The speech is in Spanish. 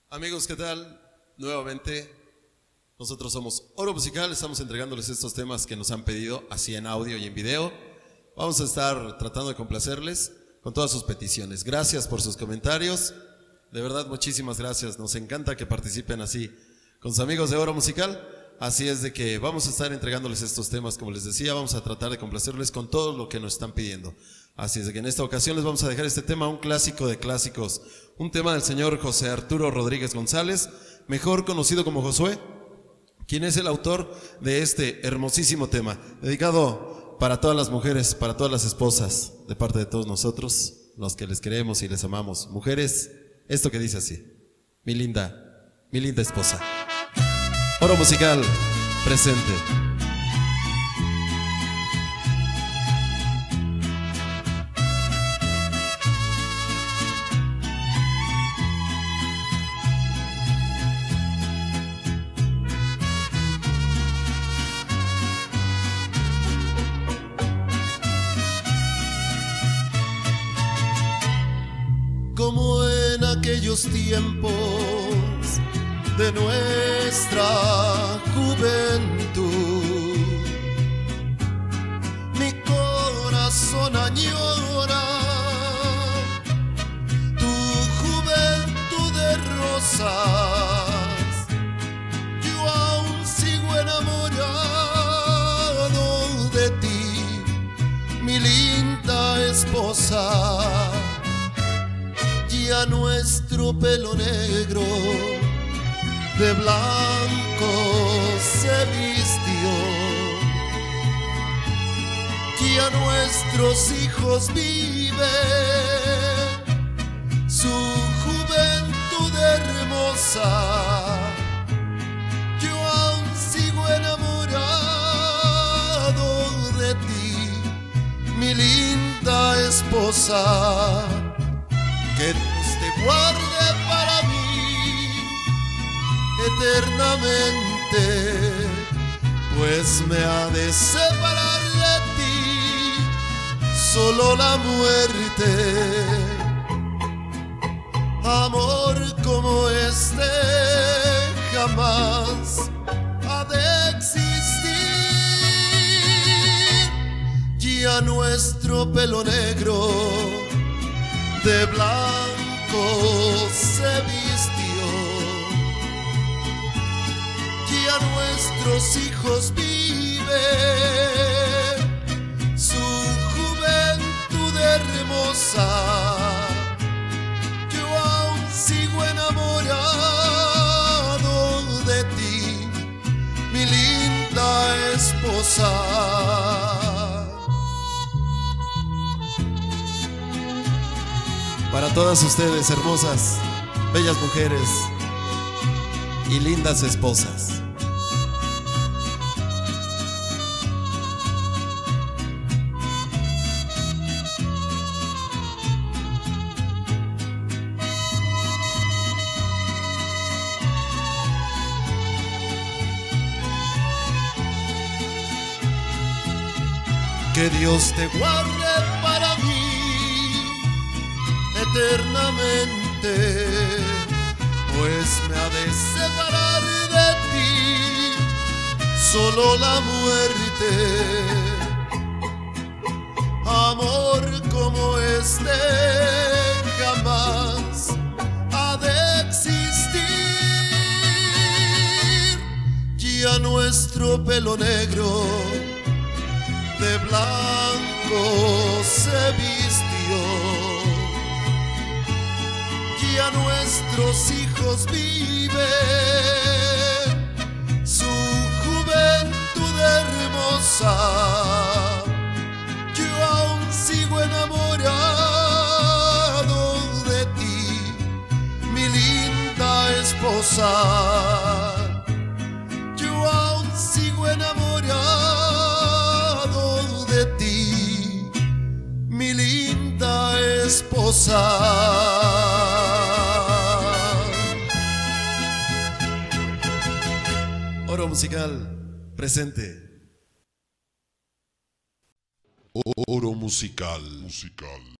Amigos, ¿qué tal? Nuevamente, nosotros somos Oro Musical, estamos entregándoles estos temas que nos han pedido, así en audio y en video. Vamos a estar tratando de complacerles con todas sus peticiones. Gracias por sus comentarios, de verdad muchísimas gracias, nos encanta que participen así con sus amigos de Oro Musical. Así es de que vamos a estar entregándoles estos temas, como les decía, vamos a tratar de complacerles con todo lo que nos están pidiendo. Así es de que en esta ocasión les vamos a dejar este tema, un clásico de clásicos, un tema del señor José Arturo Rodríguez González, mejor conocido como Josué, quien es el autor de este hermosísimo tema, dedicado para todas las mujeres, para todas las esposas, de parte de todos nosotros, los que les queremos y les amamos. Mujeres, esto que dice así: mi linda esposa. Oro Musical, presente. Como en aquellos tiempos de nuestra juventud, mi corazón añora tu juventud de rosas. Yo aún sigo enamorado de ti, mi linda esposa. Ya nuestro pelo negro de blanco se vistió, ya nuestros hijos viven su juventud hermosa. Yo aún sigo enamorado de ti, mi linda esposa. Que Dios te guarde para mí eternamente, pues me ha de separar de ti solo la muerte. Amor como este jamás ha de existir. Ya nuestro pelo negro de blanco se vistió, ya nuestros hijos viven su juventud hermosa. Yo aún sigo enamorado de ti, mi linda esposa. Para todas ustedes, hermosas, bellas mujeres y lindas esposas. Que Dios te guarde para mí eternamente, pues me ha de separar de ti solo la muerte. Amor como este jamás ha de existir. Ya nuestro pelo negro de blanco se vistió, ya nuestros hijos viven su juventud hermosa. Yo aún sigo enamorado de ti, mi linda esposa. Yo aún sigo enamorado de ti, mi linda esposa. Oro Musical, presente. Oro Musical.